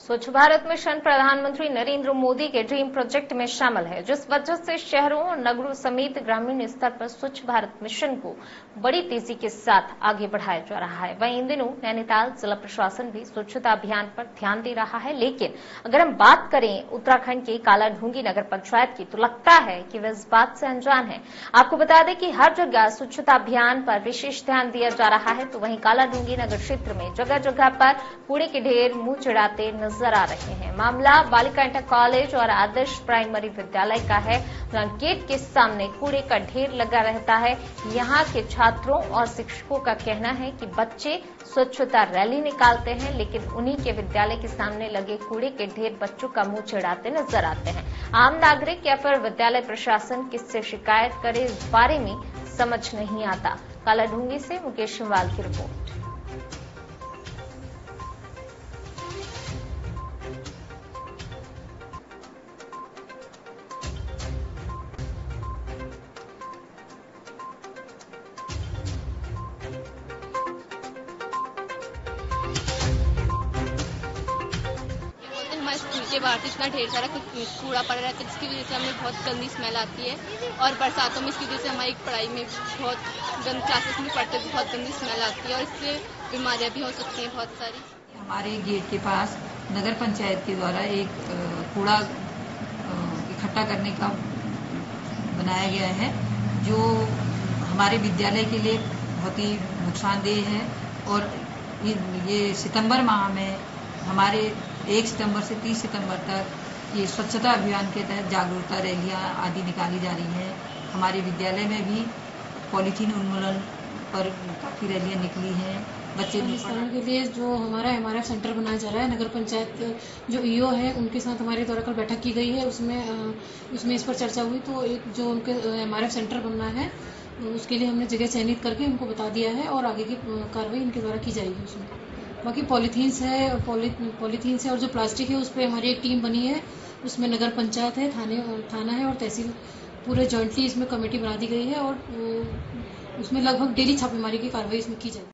स्वच्छ भारत मिशन प्रधानमंत्री नरेंद्र मोदी के ड्रीम प्रोजेक्ट में शामिल है, जिस वजह से शहरों और नगरों समेत ग्रामीण स्तर पर स्वच्छ भारत मिशन को बड़ी तेजी के साथ आगे बढ़ाया जा रहा है। वहीं इन दिनों नैनीताल जिला प्रशासन भी स्वच्छता अभियान पर ध्यान दे रहा है, लेकिन अगर हम बात करें उत्तराखंड के कालाढूंगी नगर पंचायत की, तो लगता है कि वह इस बात से अनजान है। आपको बता दें कि हर जगह स्वच्छता अभियान पर विशेष ध्यान दिया जा रहा है, तो वहीं कालाढूंगी नगर क्षेत्र में जगह जगह पर कूड़े के ढेर मुंह चिढ़ाते नजर आ रहे हैं। मामला बालिका इंटर कॉलेज और आदर्श प्राइमरी विद्यालय का है, जहां गेट के सामने कूड़े का ढेर लगा रहता है। यहां के छात्रों और शिक्षकों का कहना है कि बच्चे स्वच्छता रैली निकालते हैं, लेकिन उन्हीं के विद्यालय के सामने लगे कूड़े के ढेर बच्चों का मुंह चिढ़ाते नजर आते हैं। आम नागरिक या फिर विद्यालय प्रशासन किससे शिकायत करे, इस बारे में समझ नहीं आता। कालाढूंगी से मुकेश शिवाल की रिपोर्ट। हमारे स्कूल के बाहर से इतना ढेर सारा कूड़ा पड़ा रहता है, जिसकी वजह से हमें बहुत गंदी स्मेल आती है। और बरसातों में इसकी वजह से हमारी पढ़ाई में बहुत क्लासेस में पढ़ते बहुत गंदी स्मेल आती है और इससे बीमारियां भी हो सकती हैं बहुत सारी। हमारे गेट के पास नगर पंचायत के द्वारा एक कूड़ा इकट्ठा करने का बनाया गया है, जो हमारे विद्यालय के लिए बहुत ही नुकसानदेह है। और ये सितंबर माह में हमारे 1 सितंबर से 30 सितंबर तक ये स्वच्छता अभियान के तहत जागरूकता रैलियां आदि निकाली जा रही हैं। हमारे विद्यालय में भी पॉलीथीन उन्मूलन पर काफ़ी रैलियां निकली हैं। बच्चे निस्तारण के लिए जो हमारा MRF सेंटर बनाया जा रहा है, नगर पंचायत जो EO है उनके साथ हमारे द्वारा कल बैठक की गई है। उसमें इस पर चर्चा हुई, तो एक जो उनके MRF सेंटर बनना है उसके लिए हमने जगह चयनित करके उनको बता दिया है और आगे की कार्रवाई इनके द्वारा की जाएगी। उसमें बाकी पॉलीथीन्स है और जो प्लास्टिक है उस पर हमारी एक टीम बनी है। उसमें नगर पंचायत है, थाना है और तहसील पूरे जॉइंटली इसमें कमेटी बना दी गई है और उसमें लगभग डेली छापेमारी की कार्रवाई इसमें की जाएगी।